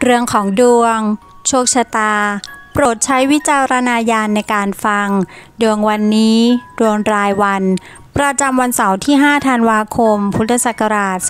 เรื่องของดวงโชคชะตาโปรดใช้วิจารณญาณในการฟังดวงวันนี้ดวงรายวันประจำวันเสาร์ที่ 5 ธันวาคม พุทธศักราช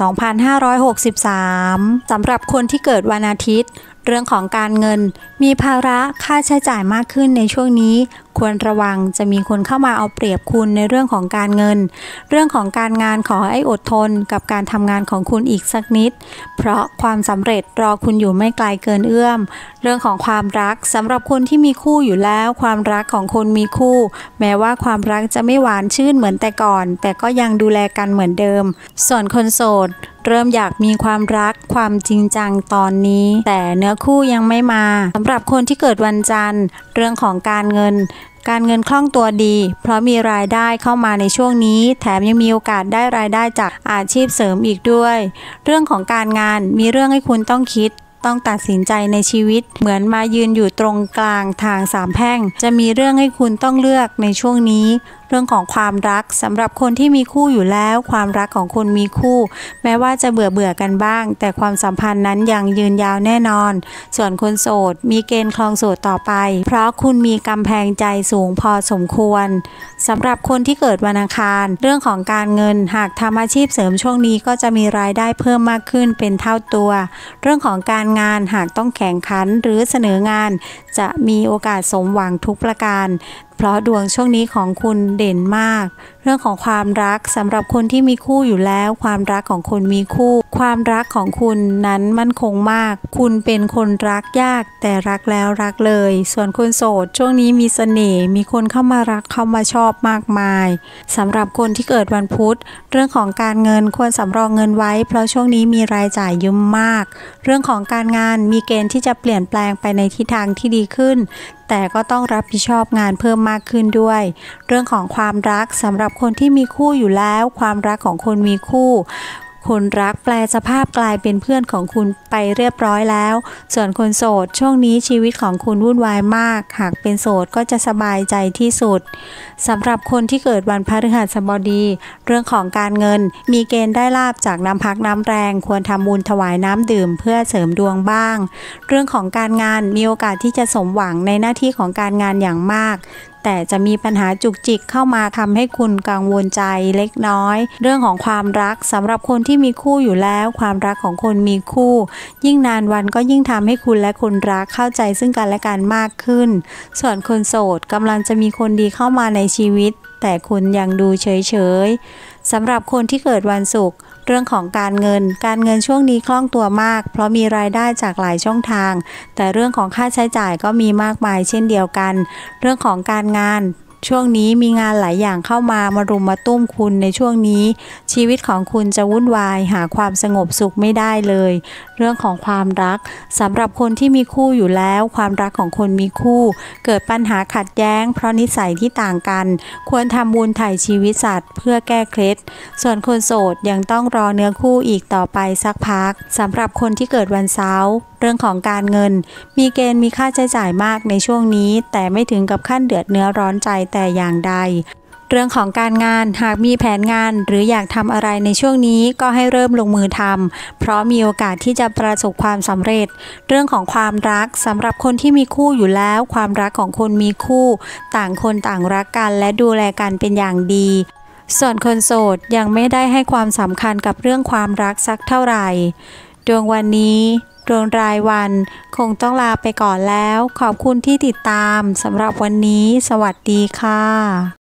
2563 สำหรับคนที่เกิดวันอาทิตย์เรื่องของการเงินมีภาระค่าใช้จ่ายมากขึ้นในช่วงนี้ควรระวังจะมีคนเข้ามาเอาเปรียบคุณในเรื่องของการเงินเรื่องของการงานขอให้อดทนกับการทำงานของคุณอีกสักนิดเพราะความสำเร็จรอคุณอยู่ไม่ไกลเกินเอื้อมเรื่องของความรักสำหรับคนที่มีคู่อยู่แล้วความรักของคนมีคู่แม้ว่าความรักจะไม่หวานชื่นเหมือนแต่ก่อนแต่ก็ยังดูแลกันเหมือนเดิมส่วนคนโสดเริ่มอยากมีความรักความจริงจังตอนนี้แต่เนื้อคู่ยังไม่มาสำหรับคนที่เกิดวันจันทร์เรื่องของการเงินคล่องตัวดีเพราะมีรายได้เข้ามาในช่วงนี้แถมยังมีโอกาสได้รายได้จากอาชีพเสริมอีกด้วยเรื่องของการงานมีเรื่องให้คุณต้องคิดต้องตัดสินใจในชีวิตเหมือนมายืนอยู่ตรงกลางทางสามแพร่งจะมีเรื่องให้คุณต้องเลือกในช่วงนี้เรื่องของความรักสำหรับคนที่มีคู่อยู่แล้วความรักของคนมีคู่แม้ว่าจะเบื่อกันบ้างแต่ความสัมพันธ์นั้นยังยืนยาวแน่นอนส่วนคนโสดมีเกณฑ์ครองโสดต่อไปเพราะคุณมีกำแพงใจสูงพอสมควรสำหรับคนที่เกิดวันอังคารเรื่องของการเงินหากทำอาชีพเสริมช่วงนี้ก็จะมีรายได้เพิ่มมากขึ้นเป็นเท่าตัวเรื่องของการงานหากต้องแข่งขันหรือเสนองานจะมีโอกาสสมหวังทุกประการเพราะดวงช่วงนี้ของคุณเด่นมากเรื่องของความรักสำหรับคนที่มีคู่อยู่แล้วความรักของคนมีคู่ความรักของคุณนั้นมั่นคงมากคุณเป็นคนรักยากแต่รักแล้วรักเลยส่วนคนโสดช่วงนี้มีเสน่ห์มีคนเข้ามารักเข้ามาชอบมากมายสำหรับคนที่เกิดวันพุธเรื่องของการเงินควรสำรองเงินไว้เพราะช่วงนี้มีรายจ่ายเยอะมากเรื่องของการงานมีเกณฑ์ที่จะเปลี่ยนแปลงไปในทิศทางที่ดีขึ้นแต่ก็ต้องรับผิดชอบงานเพิ่มมากขึ้นด้วยเรื่องของความรักสำหรับคนที่มีคู่อยู่แล้วความรักของคนมีคู่คนรักแปลสภาพกลายเป็นเพื่อนของคุณไปเรียบร้อยแล้วส่วนคนโสดช่วงนี้ชีวิตของคุณวุ่นวายมากหากเป็นโสดก็จะสบายใจที่สุดสำหรับคนที่เกิดวันพฤหัสบดีเรื่องของการเงินมีเกณฑ์ได้ลาภจากน้ำพักน้ำแรงควรทำบุญถวายน้ำดื่มเพื่อเสริมดวงบ้างเรื่องของการงานมีโอกาสที่จะสมหวังในหน้าที่ของการงานอย่างมากแต่จะมีปัญหาจุกจิกเข้ามาทำให้คุณกังวลใจเล็กน้อยเรื่องของความรักสำหรับคนที่มีคู่อยู่แล้วความรักของคนมีคู่ยิ่งนานวันก็ยิ่งทำให้คุณและคนรักเข้าใจซึ่งกันและกันมากขึ้นส่วนคนโสดกำลังจะมีคนดีเข้ามาในชีวิตแต่คุณยังดูเฉยๆสำหรับคนที่เกิดวันศุกร์เรื่องของการเงินช่วงนี้คล่องตัวมากเพราะมีรายได้จากหลายช่องทางแต่เรื่องของค่าใช้จ่ายก็มีมากมายเช่นเดียวกันเรื่องของการงานช่วงนี้มีงานหลายอย่างเข้ามารุมมาตุ้มคุณในช่วงนี้ชีวิตของคุณจะวุ่นวายหาความสงบสุขไม่ได้เลยเรื่องของความรักสำหรับคนที่มีคู่อยู่แล้วความรักของคนมีคู่เกิดปัญหาขัดแย้งเพราะนิสัยที่ต่างกันควรทำบุญไถ่ชีวิตสัตว์เพื่อแก้เคล็ดส่วนคนโสดยังต้องรอเนื้อคู่อีกต่อไปสักพักสำหรับคนที่เกิดวันเสาร์เรื่องของการเงินมีเกณฑ์มีค่าใช้จ่ายมากในช่วงนี้แต่ไม่ถึงกับขั้นเดือดเนื้อร้อนใจแต่อย่างใดเรื่องของการงานหากมีแผนงานหรืออยากทำอะไรในช่วงนี้ก็ให้เริ่มลงมือทำเพราะมีโอกาสที่จะประสบความสำเร็จเรื่องของความรักสำหรับคนที่มีคู่อยู่แล้วความรักของคนมีคู่ต่างคนต่างรักกันและดูแลกันเป็นอย่างดีส่วนคนโสดยังไม่ได้ให้ความสำคัญกับเรื่องความรักสักเท่าไหร่ดวงวันนี้ดวงรายวันคงต้องลาไปก่อนแล้วขอบคุณที่ติดตามสำหรับวันนี้สวัสดีค่ะ